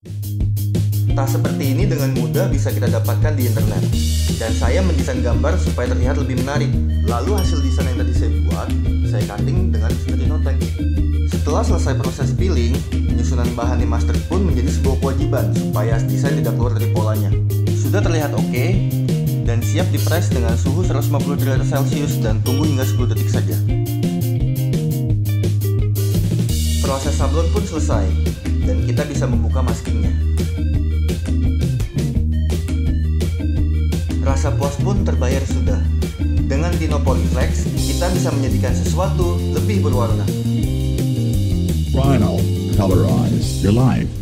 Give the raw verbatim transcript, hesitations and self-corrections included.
Tas seperti ini dengan mudah bisa kita dapatkan di internet. Dan saya mendesain gambar supaya terlihat lebih menarik. Lalu hasil desain yang tadi saya buat, saya cutting dengan Stretinotek. Setelah selesai proses peeling, penyusunan bahan di master pun menjadi sebuah kewajiban supaya desain tidak keluar dari polanya. Sudah terlihat oke, dan siap dipres dengan suhu seratus lima puluh derajat Celcius dan tunggu hingga sepuluh detik saja. Proses sablon pun selesai, dan kita bisa membuka maskingnya. Rasa puas pun terbayar sudah. Dengan Tino Polyflex, kita bisa menjadikan sesuatu lebih berwarna. Rhino, colorize your life.